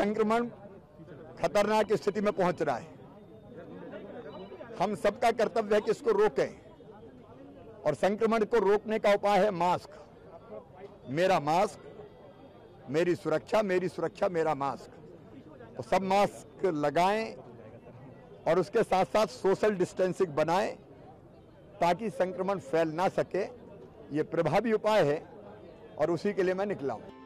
संक्रमण खतरनाक स्थिति में पहुंच रहा है। हम सबका कर्तव्य है कि इसको रोकें और संक्रमण को रोकने का उपाय है मास्क। मेरा मास्क, मेरी सुरक्षा मेरा मास्क। तो सब मास्क लगाएं और उसके साथ साथ सोशल डिस्टेंसिंग बनाएं ताकि संक्रमण फैल ना सके। ये प्रभावी उपाय है और उसी के लिए मैं निकला हूं।